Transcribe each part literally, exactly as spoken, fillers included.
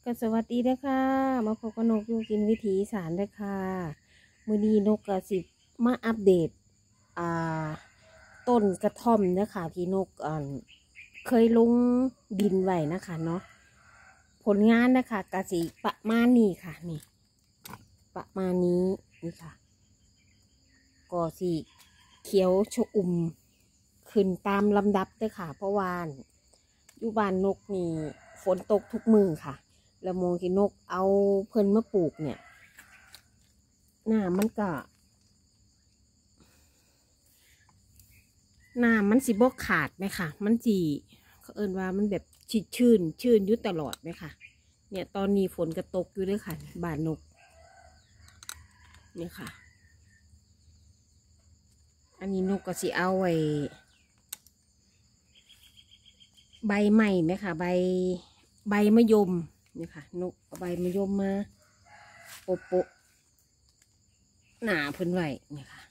ก็สวัสดีนะคะมาพบกับนกอยู่กินวิถีอีสานด้วยค่ะมื้อนี้นกกระสิบมาอัปเดตอ่าต้นกระท่อมนะคะที่นกอ่าเคยลงดินไว้นะคะเนาะผลงานนะคะกระสิประมาณนี้ค่ะนี่ประมาณนี้นี่ค่ะก็สิเขียวชอุ่มขึ้นตามลำดับด้วยค่ะเพราะว่าอยู่บ้านนกนี่ฝนตกทุกมือค่ะแล้วมองที่นกเอาเพิ่นมาปลูกเนี่ยหน้ามันก็หน้ามันสิบ่ขาดไหมค่ะมันจีเขาเอิ้นว่ามันแบบชิดชื่นชื่นอยู่ตลอดไหมค่ะเนี่ยตอนนี้ฝนก็ตกอยู่ด้วยค่ะบ้านนกเนี่ยค่ะอันนี้นกก็สิเอาไว้ใบใหม่ไหมค่ะใบใบมะยมเนี่ยค่ะนกเอาใบมะยมมาโปะโปะหนาเพิ่นไว้เนี่ยค่ะ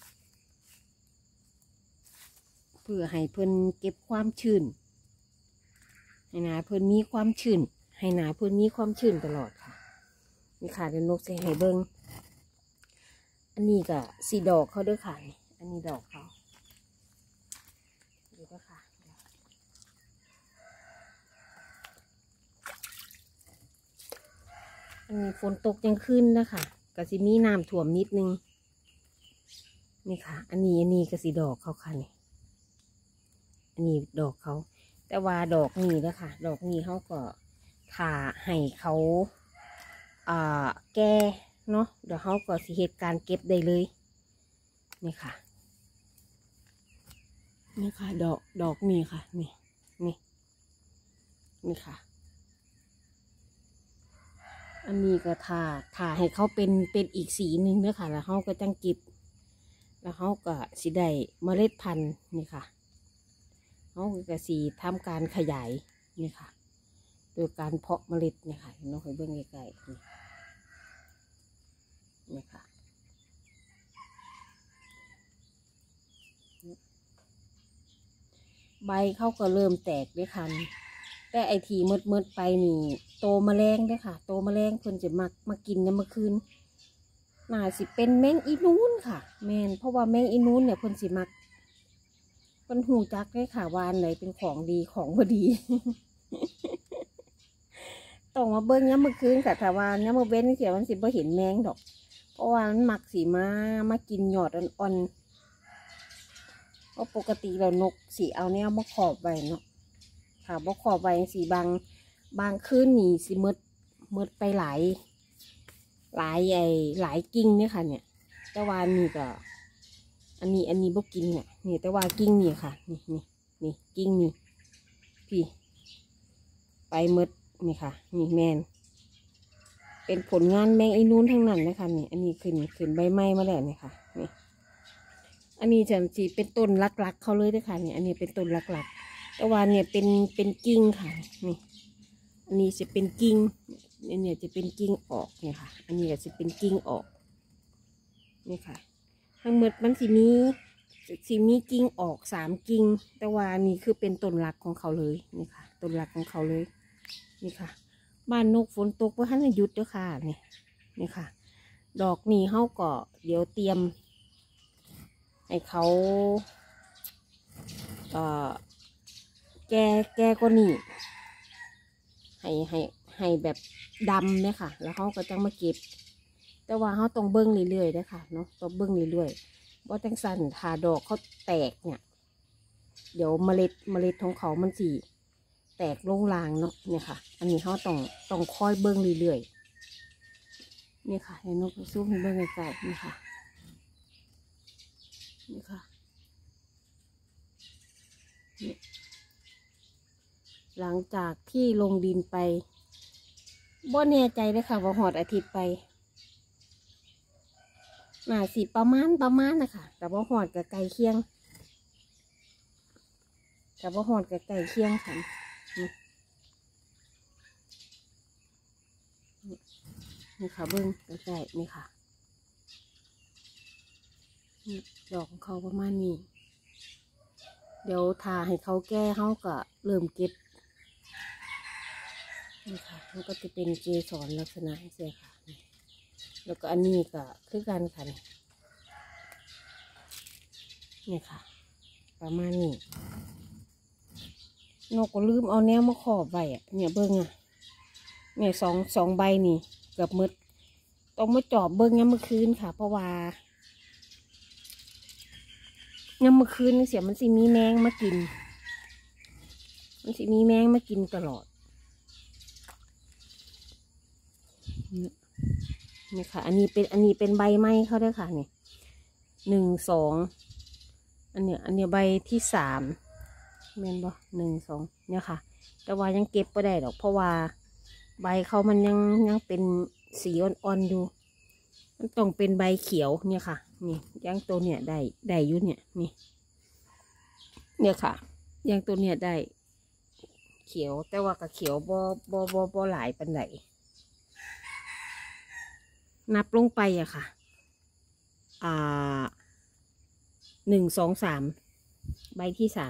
เพื่อให้เพิ่นเก็บความชื้นให้หนาเพิ่นมีความชื้นให้หนาเพิ่นมีความชื้นตลอดค่ะนี่ค่ะเดี๋ยวนกจะให้เบิ้งอันนี้ก็สีดอกเขาด้วยค่ะอันนี้ดอกเขาดูด้วยค่ะอันนี้ฝนตกยังขึ้นนะคะก็สิมีน้ำท่วมนิดนึงนี่ค่ะอันนี้อันนี้ก็สีดอกเขาค่ะนี่อันนี้ดอกเขาแต่ว่าดอกนี้นะคะดอกนี้เขาก็ถ่าให้เขาอ่าแก่เนาะเดี๋ยวเขาก็สิเหตุการเก็บได้เลยนี่ค่ะนี่ค่ะดอกดอกนี้ค่ะนี่นี่นี่ค่ะอันนี้ก็ถ่าถ่าให้เขาเป็นเป็นอีกสีหนึ่งเด้อค่ะแล้วเขาก็จังเก็บแล้วเขาก็สิได้เมล็ดพันธุ์นี่ค่ะเขาก็สีทำการขยายนี่ค่ะโดยการเพาะเมล็ดนี่ค่ะน้องเคยเบิ่งไกลๆนี่นี่ค่ะใบเขาก็เริ่มแตกด้วยค่ะแต่ไอทีมืดมืดไปนี่โตแมลงด้วยค่ะโตแมลงคนจะมักมากินในเมื่อคืนน่าสิเป็นแมงอีนูนค่ะแมนเพราะว่าแมงอีนูนเนี่ยคนสิมักคนหูจักเลยค่ะวานไหนเป็นของดีของพอดี ต้องมาเบิ้งย้ำเมื่อคืนค่ะถ้าว่าย้ำเมื่อเว้นเสียมันสิบ่เห็นแมงดอกเพราะว่ามันหมักสีมามากินหยอดอ่อนๆเพราะปกติเรานกสีเอาเนี่ยมาขอบไว้เนาะค่ะบ่ขอบไว้สีบางบางคืนนี่สิมืดมืดไปหลายหลายไอ้หลายกิ่งเนี่ยค่ะเนี่ยแต่ว่านี่ก็อันนี้อันนี้บ่กินเนี่ยนี่แต่ว่ากิ่งนี่ค่ะนี่นี่นี่กิ่งนี่พี่ไปมืดนี่ค่ะนี่แมนเป็นผลงานแมงไอ้นู้นทั้งนั้นนะคะนี่อันนี้ขึ้นขึ้นใบไม้มาแล้วนี่ค่ะนี่อันนี้จะสีเป็นต้นหลักๆเขาเลยด้วยค่ะนี่อันนี้เป็นต้นหลักๆแต่ว่าเนี่ยเป็นเป็นกิ่งค่ะนี่อันนี้จะเป็นกิ่งอันนี้จะเป็นกิ่งออกเนี่ยค่ะอันนี้ก็จะเป็นกิ่งออกนี่ค่ะทั้งหมดมันสีมีสีมีกิ่งออกสามกิ่งแต่ว่านี่คือเป็นต้นหลักของเขาเลยนี่ค่ะต้นหลักของเขาเลยนี่ค่ะบ้านนกฝนตกเพราะท่านหยุดด้วยค่ะนี่นี่ค่ะดอกนี้เขาก็เดี๋ยวเตรียมให้เขาเอ่อแก่แก่ก็นี่ให้ให้ให้แบบดำเนี่ยค่ะแล้วเขาก็จะมาเก็บแต่ว่าเขาต้องเบิ้งเรื่อยๆนะคะเนาะต้องเบิ้งเรื่อยๆว่าจังสันถ้าดอกเขาแตกเนี่ยเดี๋ยวเมล็ดเมล็ดของเขามันสีแตกลงรางเนาะเนี่ยค่ะอันนี้เขาต้องต้องคอยเบิ้งเรื่อยๆนี่ค่ะให้นกซูมให้เบิ้งไกลๆนี่ค่ะนี่ค่ะหลังจากที่ลงดินไปบ่แน่ใจเลยค่ะว่าหอดอาทิตย์ไปน่าสิประมาณประมาณนะคะแต่ว่าหอดกับไก่เคียงแต่ว่าหอดกับไก่เคียงค่ะนี่ค่ะเบิ้งใกล้ๆนี่ค่ะดอกของเขาประมาณนี้เดี๋ยวทาให้เขาแก้เขาก็เริ่มเก็บนี่ค่ะมันก็จะเป็นเกสรลักษณะเสียค่ะแล้วก็อันนี้ก็คือกันค่ะนี่ค่ะประมาณนี้นกก็ลืมเอาแนวมาขอบไว้อะเนี่ยเบิ้งอะเนี่ยสองสองใบนี่เกือบมืดต้องมาจอบเบิ้งเนี่ยเมื่อคืนค่ะเพราะว่าเนี่ยเมื่อคืนนี่เสียมันสิมีแมงมากินมันสิมีแมงมากินตลอดนี่ค่ะอันนี้เป็นอันนี้เป็นใบไม้เขาด้วยค่ะนี่หนึ่งสองอันเนี้ยอันเนี้ยใบที่สามเมนบ่หนึ่งสองเนี่ยค่ะแต่ว่ายังเก็บไม่ได้หรอกเพราะว่าใบเขามันยังยังเป็นสีอ่อนๆอยู่มันต้องเป็นใบเขียวเนี่ยค่ะนี่ยังตัวเนี่ยได้ได้อยู่เนี่ยนี่เนี่ยค่ะยังตัวเนี่ยได้เขียวแต่ว่ากับเขียวบ่บ่บ่บ่หลายปันไหนนับลงไปอะค่ะอ่าหนึ่งสองสามใบที่สาม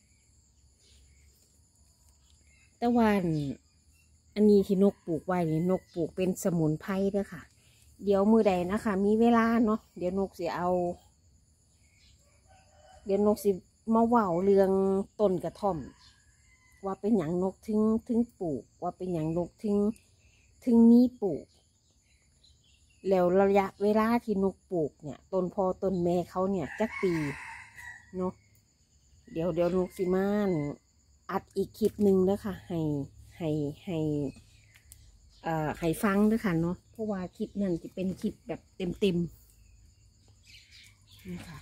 แต่วันอันนี้ที่นกปลูกไว้นี่นกปลูกเป็นสมุนไพรเด้อค่ะเดี๋ยวมือใดนะคะมีเวลาเนาะเดี๋ยวนกสิเอาเดี๋ยวนกสิมาเว้าเรื่องต้นกระท่อมว่าเป็นอย่างนกถึงถึงปลูกว่าเป็นอย่างนกถึงถึงมีปลูกแล้วระยะเวลาที่นกปลูกเนี่ยต้นพอต้นแม่เขาเนี่ยจักปีเนาะเดี๋ยวเดี๋ยวนกสิมานอัดอีกคลิปหนึ่งแล้วค่ะให้ให้ให้เอ่อให้ฟังด้วยค่ะเนาะเพราะว่าคลิปนั้นจะเป็นคลิปแบบเต็มเต็มนี่ค่ะ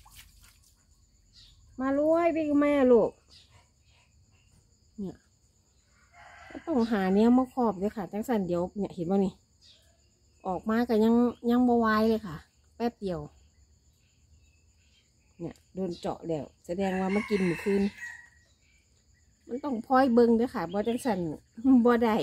มาลุยพี่แม่ลูกเนี่ยต้องหาเนี้ยมาครอบเลยค่ะจังสันเดี๋ยวเนี่ยเห็นป่ะนี่ออกมาก็ยังยังบวายเลยค่ะแป๊บเดียวเนี่ยโดนเจาะแล้วแสดงว่ามากินเมื่อคืนมันต้องพลอยเบิ้งด้วยค่ะบ่จังสันบ่ได้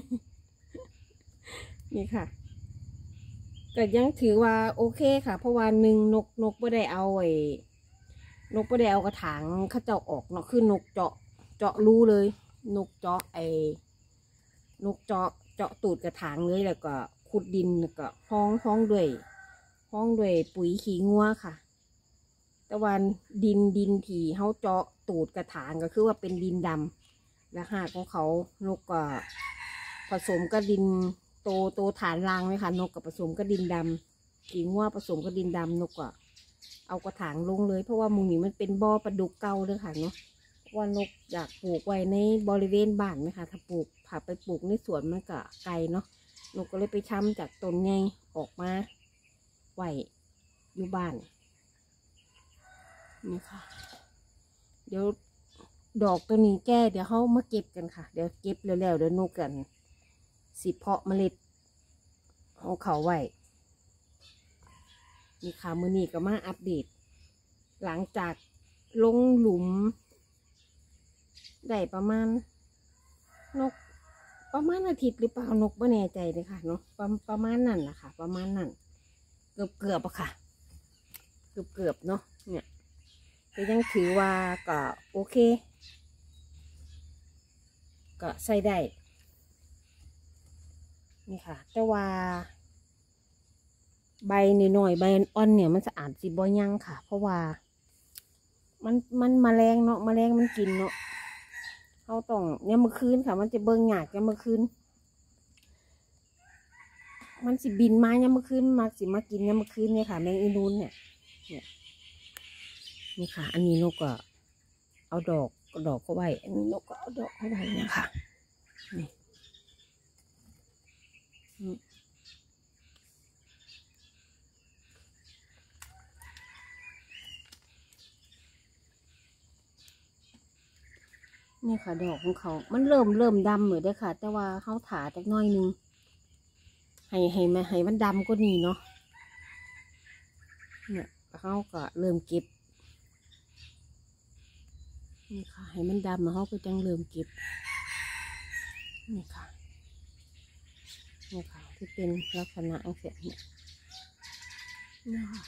นี่ค่ะก็ยังถือว่าโอเคค่ะเพราะว่าหนึ่งนกนกบ่ได้เอาไอ้นกบ่ได้เอากระถางเขาเจาะออกเนาะคือนกเจาะเจาะรูเลยนกเจาะไอ้นกเจาะเจาะตูดกระถางเลยแล้วก็ขุดดินแล้วก็ห้องห้องด้วยห้องด้วยปุ๋ยขี้งัวค่ะแต่วันดินดินที่เขาเจาะตูดกระถางก็คือว่าเป็นดินดำและหากของเขานกก็ผสมกับดินโตโตฐานรางไหมคะนกกับผสมกับดินดำขี้งัวผสมกับดินดำนกก็เอากระถางลงเลยเพราะว่ามุมนี้มันเป็นบ่อปลาดุกเก่าเลยค่ะเนาะว่านกอยากปลูกไว้ในบริเวณบ้านไหมคะถ้าปลูกผ่าไปปลูกในสวนมันก็ไกลเนาะนกก็เลยไปช้ำจากต้นไงออกมาไว้อยู่บ้านนี่ค่ะเดี๋ยวดอกตัวนี้แก่เดี๋ยวเขามาเก็บกันค่ะเดี๋ยวเก็บแล้วๆเดี๋ยวนกกันสิเพาะเมล็ดเอาเขาไว้นี่ค่ะมื้อนี้ก็มาอัปเดตหลังจากลงหลุมได้ประมาณนกประมาณอาทิตย์หรือเปล่านกไม่แน่ใจเลยค่ะเนาะประประมาณนั่นแหละค่ะประมาณนั่นเกือบเกือบอะค่ะเกือบเกือบเนาะเนี่ยก็ยังถือว่าก็โอเคก็ใส่ได้นี่ค่ะแต่ว่าใบหน่อยๆใบอ่อนเนี่ยมันสะอาดสิบ่ยังค่ะเพราะว่ามันมันแมลงเนาะแมลงมันกินเนาะเขาต้องเนี่ยเมื่อคืนค่ะมันจะเบิ่งหยาดเนี่ยเมื่อคืนมันสิบินมาเนี่ยเมื่อคืนมาสิมากินเนี่ยเมื่อคืนเนี่ยค่ะแมงอีนูนเนี่ยเนี่ยนี่ค่ะอันนี้นกก็เอาดอกดอกเข้าไว้อันนี้นกก็เอาดอกเข้าไว้เนี่ยค่ะนี่นี่ค่ะดอกของเขามันเริ่มเริ่มดำเหมือนเด้อค่ะแต่ว่าเขาถาจากน้อยนึงให้ให้มันให้มันดำก็นี่เนาะเนี่ยเขาก็เริ่มเก็บนี่ค่ะให้มันดำมาเขาก็จังเริ่มเก็บนี่ค่ะนี่ค่ะที่เป็นลักษณะอักเสบเนี่ยนี่ค่ะ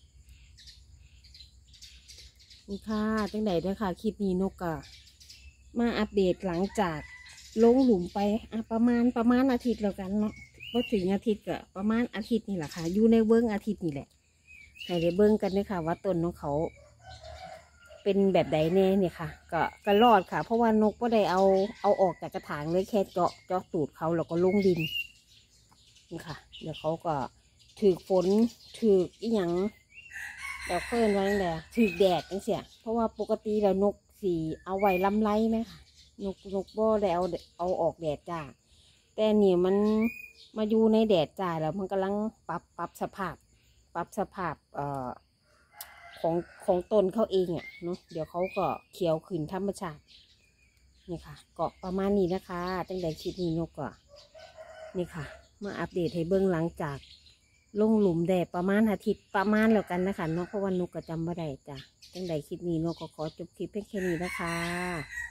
นี่ค่ะจังไหนเด้อค่ะคลิปนี้นกอะมาอัปเดตหลังจากลงหลุมไปอ่ะประมาณประมาณอาทิตย์แล้วกันเนาะพอถึงอาทิตย์ก็ประมาณอาทิตย์นี่แหละค่ะอยู่ในเบิ้งอาทิตย์นี่แหละให้ได้เบิ้งกันเลยค่ะว่าต้นของเขาเป็นแบบใดแน่เนี่ยค่ะก็ก็รอดค่ะเพราะว่านกก็ได้เอาเอาออกจากกระถางเลยแค่เจาะเจาะตูดเขาแล้วก็ลงดินนี่ค่ะเดี๋ยวเขาก็ถือฝนถืออีหยังเดี๋ยวเพิ่นไว้แหละถือแดดจังเสียเพราะว่าปกติแล้วนกสีเอาไว้ลำไรไหมค่ะนกนกบ่ได้เอาเอาออกแดดจ้าแต่เนี่ยมันมาอยู่ในแดดจ้าแล้วมันกำลังปรับปรับสภาพปรับสภาพเอ่อของของต้นเขาเองอ่ะเนาะเดี๋ยวเขาก็เขียวขึ้นธรรมชาตินี่ค่ะก็ประมาณนี้นะคะตั้งแต่คลิปนี้นกก็นี่ค่ะมาอัปเดตให้เบื้องหลังจากลงหลุมแดดประมาณอาทิตย์ประมาณแล้วกันนะคะเนาะเพราะว่านกก็จำไม่ได้จ้ะตั้งแต่คลิปนี้นกก็ขอจบคลิปเพียงแค่นี้นะคะ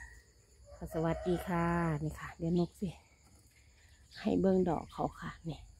สวัสดีค่ะนี่ค่ะเดี๋ยวนกสิให้เบื้องดอกเขาค่ะเนี่ย